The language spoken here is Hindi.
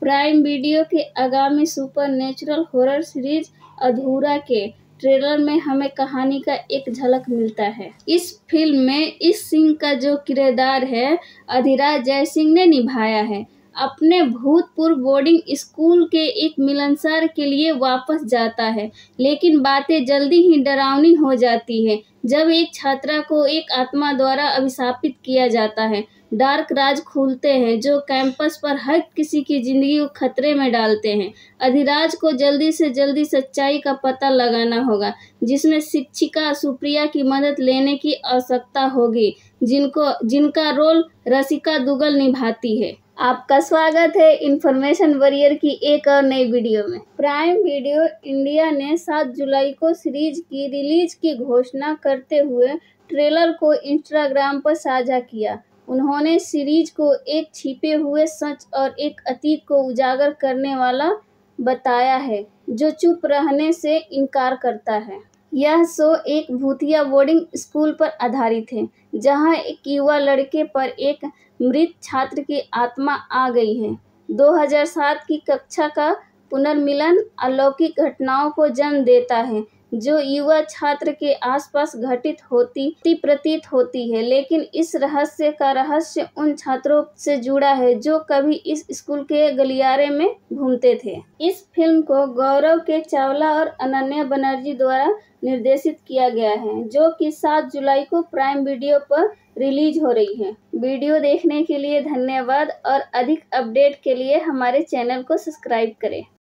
प्राइम वीडियो के आगामी सुपरनैचुरल हॉरर सीरीज अधूरा के ट्रेलर में हमें कहानी का एक झलक मिलता है। इस फिल्म में इस सिंह का जो किरदार है अधिराज जयसिंह ने निभाया है। अपने भूतपूर्व बोर्डिंग स्कूल के एक मिलनसार के लिए वापस जाता है, लेकिन बातें जल्दी ही डरावनी हो जाती है जब एक छात्रा को एक आत्मा द्वारा अभिशापित किया जाता है। डार्क राज खुलते हैं जो कैंपस पर हर किसी की जिंदगी को खतरे में डालते हैं। अधिराज को जल्दी से जल्दी सच्चाई का पता लगाना होगा, जिसमें शिक्षिका सुप्रिया की मदद लेने की आवश्यकता होगी, जिनका रोल रसिका दुग्गल निभाती है। आपका स्वागत है इन्फॉर्मेशन वॉरियर की एक और नई वीडियो में। प्राइम वीडियो इंडिया ने 7 जुलाई को सीरीज की रिलीज की घोषणा करते हुए ट्रेलर को इंस्टाग्राम पर साझा किया। उन्होंने सीरीज को एक छिपे हुए सच और एक अतीत को उजागर करने वाला बताया है, जो चुप रहने से इनकार करता है। यह शो एक भूतिया बोर्डिंग स्कूल पर आधारित है, जहां एक युवा लड़के पर एक मृत छात्र की आत्मा आ गई है। 2007 की कक्षा का पुनर्मिलन अलौकिक घटनाओं को जन्म देता है, जो युवा छात्र के आसपास घटित होती प्रतीत होती है, लेकिन इस रहस्य का रहस्य उन छात्रों से जुड़ा है जो कभी इस स्कूल के गलियारे में घूमते थे। इस फिल्म को गौरव के चावला और अनन्या बनर्जी द्वारा निर्देशित किया गया है, जो कि 7 जुलाई को प्राइम वीडियो पर रिलीज हो रही है। वीडियो देखने के लिए धन्यवाद और अधिक अपडेट के लिए हमारे चैनल को सब्सक्राइब करें।